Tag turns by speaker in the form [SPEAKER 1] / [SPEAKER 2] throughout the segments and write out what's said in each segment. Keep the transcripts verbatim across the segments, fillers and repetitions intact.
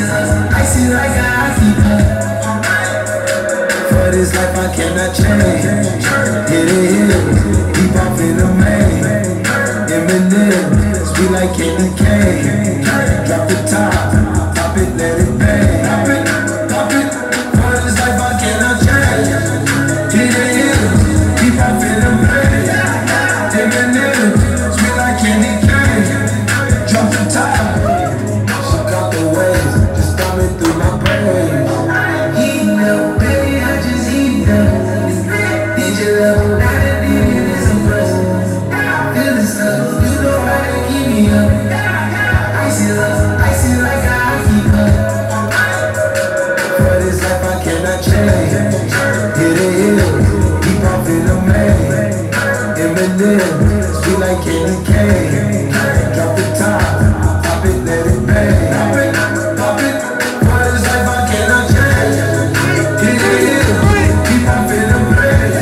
[SPEAKER 1] icy like a hockey puck. For this life I cannot change. Hit it, hit it, deep off in the main. Eminem, sweet like candy cane. Drop the top, top it, let it bang. Pop it, pop it, for this life I cannot change. Hit it, hit it, deep off in the main. Eminem, sweet like candy cane. Drop the top, shook out the waves, just thumbing through my brain. Heat up, baby, I just heat up. Did you love me? I did it, some presents. Feel the stuff, you know how to keep me up. Icy love, icy like a hockey puck. For this life I cannot change. Hit it, hit it, deep off in the main. Eminem, sweet like candy cane. Drop the top, pop it, let it bang. Pop it, pop it, for this life I cannot change. Hit it, hit it, deep off in the main.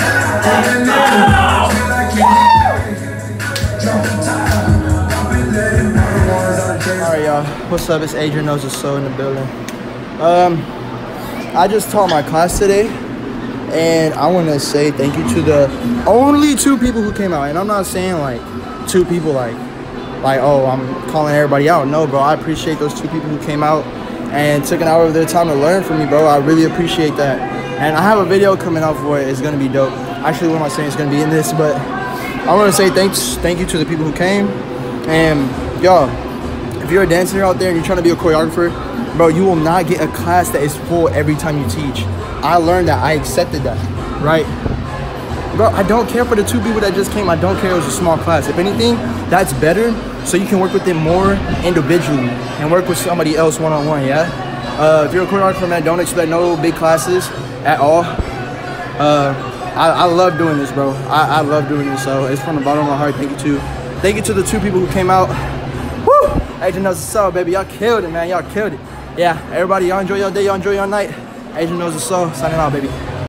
[SPEAKER 1] Eminem, sweet like candy cane. Drop the top, pop it, let it bang.
[SPEAKER 2] Alright y'all, what's up? It's Adrian Knows It's So in the building. Um, I just taught my class today, and I want to say thank you to the only two people who came out. And I'm not saying like two people like, like oh, I'm calling everybody out. No, bro, I appreciate those two people who came out and took an hour of their time to learn from me, bro. I really appreciate that. And I have a video coming out for it. It's gonna be dope. Actually, what am I saying? It's gonna be in this, but I want to say thanks, thank you to the people who came. And y'all, if you're a dancer out there and you're trying to be a choreographer, bro, you will not get a class that is full every time you teach. I learned that. I accepted that, right? Bro, I don't care for the two people that just came. I don't care it was a small class. If anything, that's better, so you can work with them more individually and work with somebody else one-on-one, yeah? Uh, if you're a choreographer, man, don't expect no big classes at all. Uh, I, I love doing this, bro. I, I love doing this, so it's from the bottom of my heart. Thank you to, thank you to the two people who came out. Woo! Adrian Knows It's So, baby. Y'all killed it, man. Y'all killed it. Yeah, everybody, y'all enjoy your day. Y'all enjoy your night. Adrian Knows It's So. Signing out, baby.